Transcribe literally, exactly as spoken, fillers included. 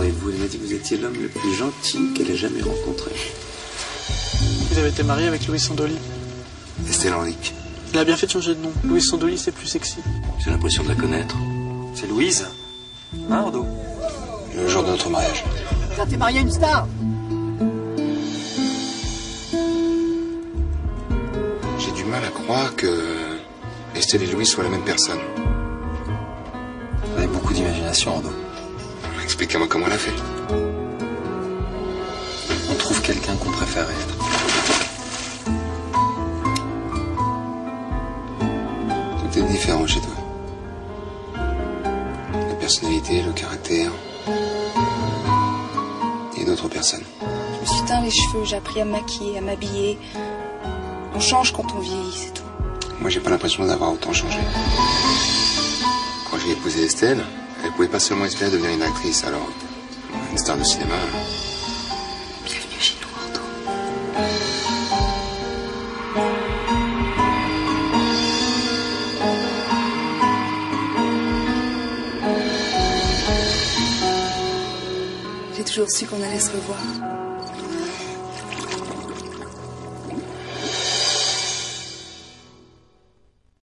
parler de vous. Elle m'a dit que vous étiez l'homme le plus gentil qu'elle ait jamais rencontré. Vous avez été marié avec Louis Sandoli. Estelle Henrique. Il a bien fait de changer de nom. Louis Sandoli, c'est plus sexy. J'ai l'impression de la connaître. C'est Louise. Hein, Ordo? Le jour de notre mariage. Quand t'es marié à une star. J'ai du mal à croire que Estelle et Louis soient la même personne. Vous avez beaucoup d'imagination, Ordo. Expliquez-moi comment elle a fait. On trouve quelqu'un qu'on préfère être. Tout est différent chez toi. La personnalité, le caractère et d'autres personnes. Je me suis teint les cheveux, j'ai appris à me maquiller, à m'habiller. On change quand on vieillit, c'est tout. Moi, j'ai pas l'impression d'avoir autant changé. Quand j'ai épousé Estelle, elle pouvait pas seulement espérer devenir une actrice, alors une star de cinéma. Bienvenue chez nous, Ordo. J'ai toujours su qu'on allait se revoir.